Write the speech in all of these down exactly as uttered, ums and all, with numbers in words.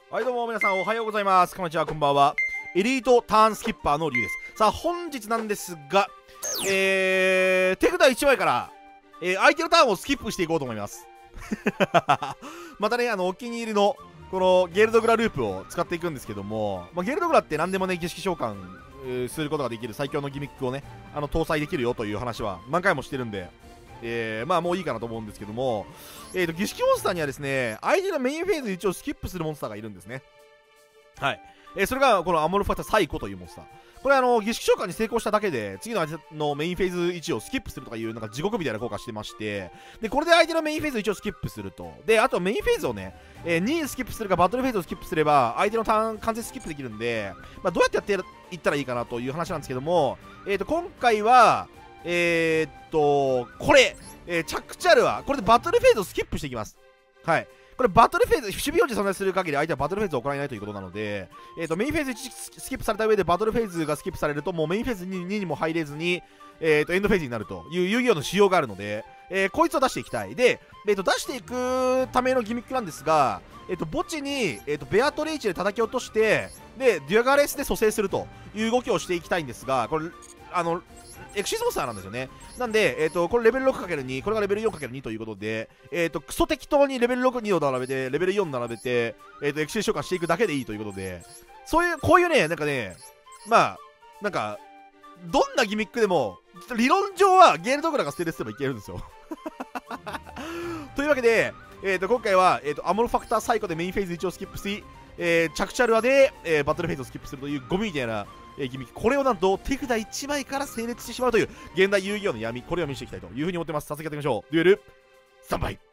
はい、どうも皆さんおはようございます。こんにちは、こんばんは。エリートターンスキッパーのリュウです。さあ、本日なんですが、えー、手札いちまいから、えー、相手のターンをスキップしていこうと思います。またね、あの、お気に入りの、このゲルドグラループを使っていくんですけども、まあ、ゲルドグラって何でもね、儀式召喚、えー、することができる最強のギミックをね、あの、搭載できるよという話は何回もしてるんで、えー、まあもういいかなと思うんですけども、えーと、儀式モンスターにはですね、相手のメインフェーズいちをスキップするモンスターがいるんですね。はい。えー、それがこのアモルファタサイコというモンスター。これあの、儀式召喚に成功しただけで、次の相手のメインフェーズいちをスキップするとかいう、なんか地獄みたいな効果してまして、で、これで相手のメインフェーズいちをスキップすると。で、あとメインフェーズをね、えー、にスキップするかバトルフェーズをスキップすれば、相手のターン完全スキップできるんで、まあ、どうやってやっていったらいいかなという話なんですけども、えーと、今回は、えーっと、これ、えー、着地あるわ。これでバトルフェーズをスキップしていきます。はい。これバトルフェーズ、守備表示存在する限り相手はバトルフェーズを行えないということなので、えーと、メインフェーズいちスキップされた上でバトルフェーズがスキップされると、もうメインフェーズににも入れずに、えーと、エンドフェーズになるという遊戯王の仕様があるので、えー、こいつを出していきたい。で、えーと、出していくためのギミックなんですが、えーと、墓地に、えーと、ベアトリーチで叩き落として、で、デュアガレスで蘇生するという動きをしていきたいんですが、これ、あの、エクシスモンスターなんですよね。なんで、えーと、これレベル ろくかけるに、これがレベル よんかけるに ということで、えーと、クソ適当にレベルろく、にを並べて、レベルよん並べて、えーと、エクシス召喚していくだけでいいということで、そういう、こういうね、なんかね、まあ、なんか、どんなギミックでも、理論上はゲールドグラがステレスでもいけるんですよ。というわけで、えーと、今回は、えーと、アモルファクターサイコでメインフェーズいちをスキップし、えー、着地アルアで、えー、バトルフェーズをスキップするというゴミみたいな、えー、ギミック、これをなんと手札いちまいから成立してしまうという現代遊戯王の闇、これを見せていきたいというふうに思ってます。早速やっていきましょう。デュエルスタンバイ。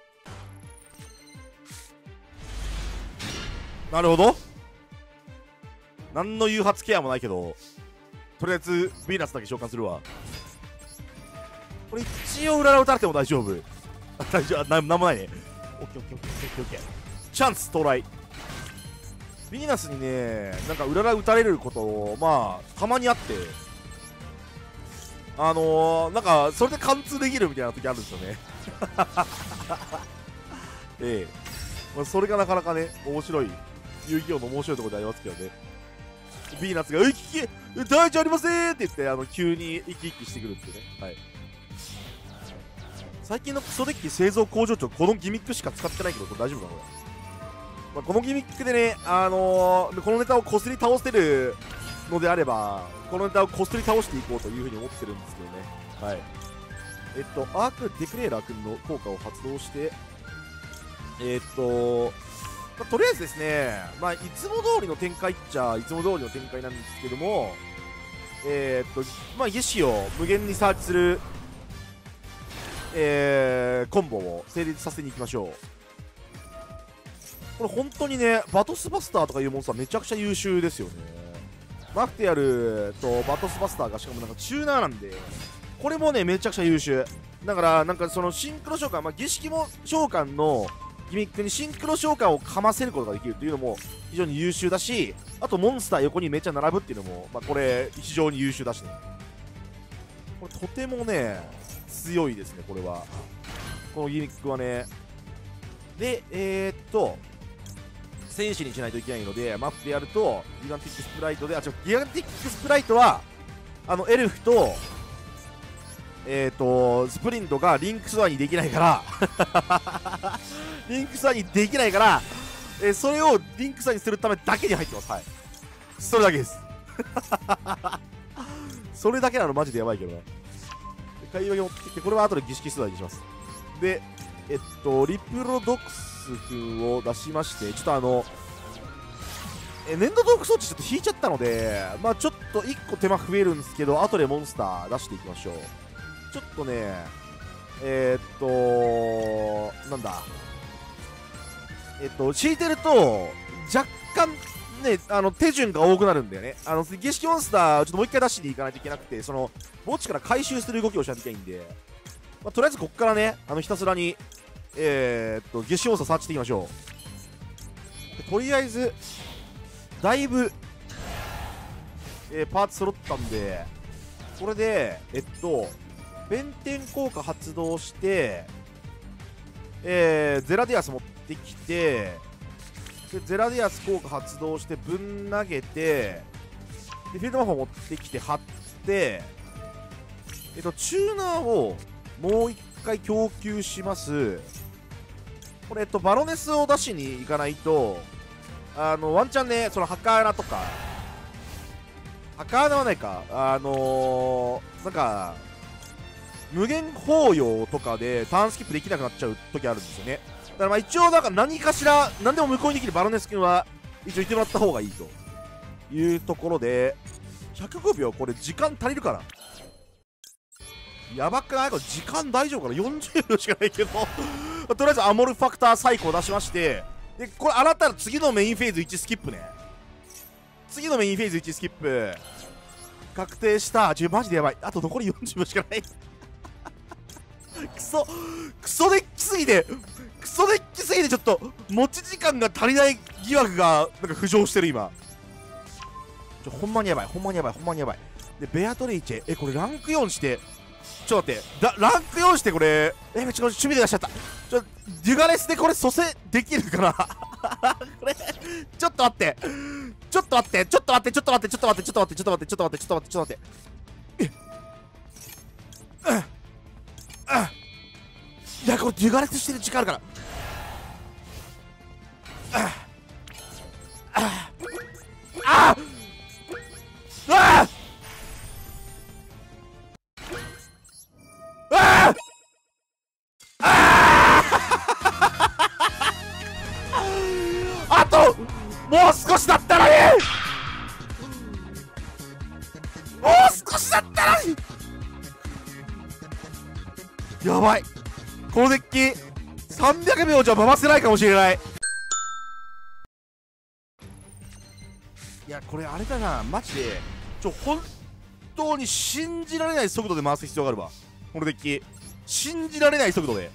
なるほど。何の誘発ケアもないけど、とりあえずヴィーナスだけ召喚するわ。これ一応裏裏打たれても大丈夫。大丈夫、な、なんもないね。オッケーオッケーオッケーオッケーオッケー。チャンス到来。ヴィーナスにね、なんか裏裏打たれること、まあ、たまにあって、あのー、なんか、それで貫通できるみたいな時あるんですよね。ええ。まあ、それがなかなかね、面白い、遊戯王の面白いところでありますけどね。ヴィーナスが、うきき、大丈夫ありませんって言って、あの、急に生き生きしてくるっていうね。はい。最近のクソデッキ製造工場長、このギミックしか使ってないけど、これ大丈夫かなこれ。まあ、このギミックでね、あのー、このネタをこすり倒せるのであれば、このネタをこすり倒していこうというふうに思ってるんですけどね。はい。えっと、アークデクレーラー君の効果を発動して、えっと、まあ、とりあえずですね、まあ、いつも通りの展開っちゃ、いつも通りの展開なんですけども、えー、っと、まあ、ゲシを無限にサーチする、えー、コンボを成立させに行きましょう。これ本当にね、バトスバスターとかいうモンスターめちゃくちゃ優秀ですよね。マフティアルとバトスバスターがしかもなんかチューナーなんで、これもね、めちゃくちゃ優秀。だから、なんかそのシンクロ召喚、まあ、儀式も召喚のギミックにシンクロ召喚をかませることができるというのも非常に優秀だし、あとモンスター横にめっちゃ並ぶっていうのも、まあ、これ非常に優秀だしね。これとてもね、強いですね、これは。このギミックはね。で、えー、っと、戦士にしないといけないので、マフでやると、ギガンティックスプライトで、あ、違う、ギガンティックスプライトは、あの、エルフと、えっ、ー、と、スプリントがリンクスワンにできないから、リンクスワンにできないから、えー、それをリンクスワンにするためだけに入ってます。はい。それだけです。それだけなのマジでやばいけどな。会話に持ってきて、これは後で儀式出題にします。で、えっと、リプロドックス君を出しまして、ちょっとあの、え粘土トーク装置ちょっと引いちゃったので、まあちょっといっこ手間増えるんですけど、後でモンスター出していきましょう。ちょっとね、えー、っと、なんだ、えっと、敷いてると、若干、ね、あの手順が多くなるんだよね。あの儀式モンスター、ちょっともう一回出しに行かないといけなくて、その墓地から回収する動きをしないといけないんで、まあ、とりあえずこっからね、あのひたすらに、えー、っと、儀式モンスターサーチしていきましょう。とりあえず、だいぶ、えー、パーツ揃ったんで、これで、えっと、弁天効果発動して、えー、ゼラディアス持ってきて、 でゼラディアス効果発動してぶん投げて、でフィールド魔法持ってきて貼って、えっとチューナーをもう一回供給します。これ、えっとバロネスを出しに行かないと、あのワンチャンね、そのハカーナとか、ハカーナはないか、あのー、なんか無限包容とかでターンスキップできなくなっちゃう時あるんですよね。だからまあ一応なんか何かしら何でも無効にできるバロネス君は一応いてもらった方がいいというところで、ひゃくごびょうこれ時間足りるかな。やばくない？これ時間大丈夫かな。よんじゅうびょうしかないけどとりあえずアモルファクター最高出しまして、でこれ洗ったら次のメインフェーズいちスキップね。次のメインフェーズいちスキップ確定した。ちょマジでやばい。あと残りよんじゅうびょうしかないクソクソデッキすぎてクソデッキすぎてちょっと持ち時間が足りない疑惑がなんか浮上してる今。ちょほんまにやばいほんまにやばいほんまにやばい。でベアトレイチェ、えこれランクよんして、ちょっと待ってだランクよんしてこれ、えめっちゃ趣味で出しちゃった。ちょデュガレスでこれ蘇生できるかなこれちょっと待ってちょっと待ってちょっと待ってちょっと待ってちょっと待ってちょっと待ってちょっと待ってちょっと待ってちょっと待ってちょっと待ってえっいやこれデュガレスしてる時間あるからああああああともう少しだったのにもう少しだったのにやばいこのデッキさんびゃくびょうじゃ回せないかもしれない。いやこれあれだなマジでちょ本当に信じられない速度で回す必要があるわこのデッキ。信じられない速度で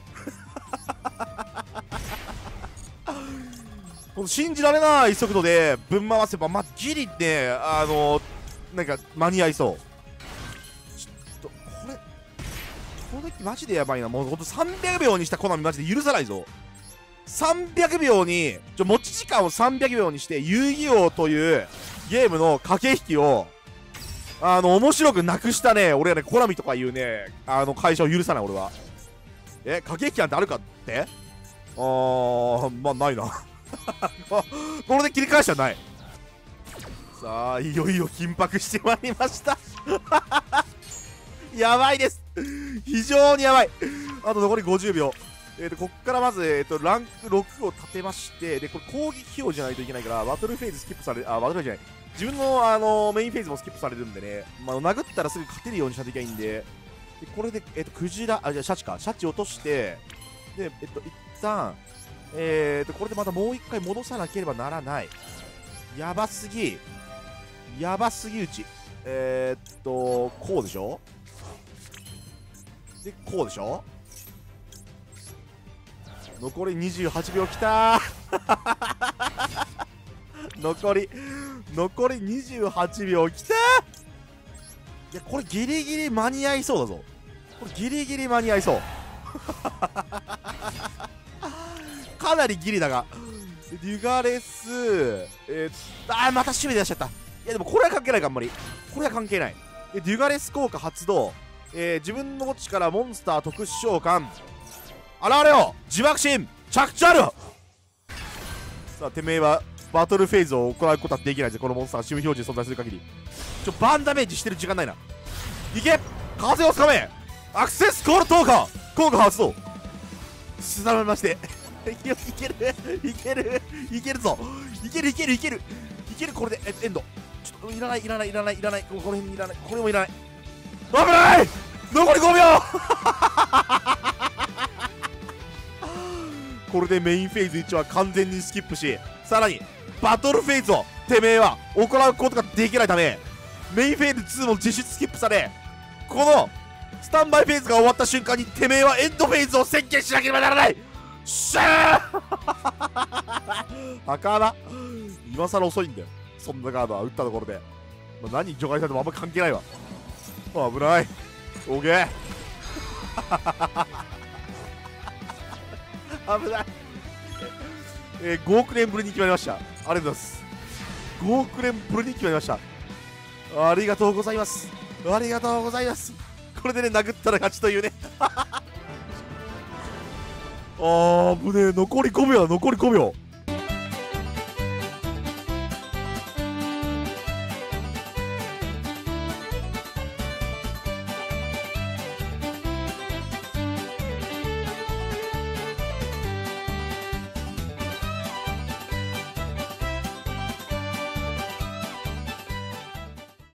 信じられない速度でぶん回せばまあギリねあのなんか間に合いそう。ちょっとこれこのデッキマジでやばいな。もうほんとさんびゃくびょうにしたコナミマジで許さないぞ。さんびゃくびょうにちょ持ち時間をさんびゃくびょうにして遊戯王というゲームの駆け引きをあの面白くなくしたね俺はね。コナミとかいうねあの会社を許さない俺は。え駆け引きなんてあるかって、あーまあないなこれで切り返しはない。さあいよいよ緊迫してまいりましたやばいです非常にやばい。あと残りごじゅうびょう。えーとこっからまず、えー、とランクろくを立てまして、でこれ攻撃表じゃないといけないからバトルフェーズスキップされる、あバトルフェーズじゃない自分の、あのー、メインフェーズもスキップされるんでね、まあ、殴ったらすぐ勝てるようにしなきゃいけないんで、でこれで、えー、とクジラあじゃあシャチかシャチ落として、でえっ、と一旦えーとこれでまたもう一回戻さなければならない。やばすぎやばすぎうち。えー、っとこうでしょでこうでしょ。残りにじゅうはちびょうきた残り残りにじゅうはちびょうきた。いやこれギリギリ間に合いそうだぞ。これギリギリ間に合いそうかなりギリだがデュガレス、えー、あーまた趣味で出しちゃった。いやでもこれは関係ないかあんまりこれは関係ない。でデュガレス効果発動、えー、自分の墓地からモンスター特殊召喚現れよ自爆心着地ある。さあてめえはバトルフェーズを行うことはできないぜこのモンスターが趣味表示で存在する限り。ちょバンダメージしてる時間ないな。いけ風をつかめアクセスコール投下効果発動すだめましていけるいけるいけるいけるぞいけるいけるいけるいける。これでえエンドちょっといらないいらないいらないいらないこの辺にいらないこれもいらない危ない残りごびょうこれでメインフェーズいちは完全にスキップし、さらにバトルフェーズをてめえは行うことができないためメインフェーズにも実質スキップされ、このスタンバイフェーズが終わった瞬間にてめえはエンドフェーズを宣言しなければならない。しゃーあかな今更遅いんだよそんなカードは打ったところで、まあ、何除外されてもあんま関係ないわ。危ないオーケー危ないえー、ごおく連ぶりに決まりました。ありがとうございます。ごおく連ぶりに決まりました。ありがとうございます。ありがとうございます。これでね、殴ったら勝ちというね。あー、ぶねえ、残りごびょうだ、残りごびょう。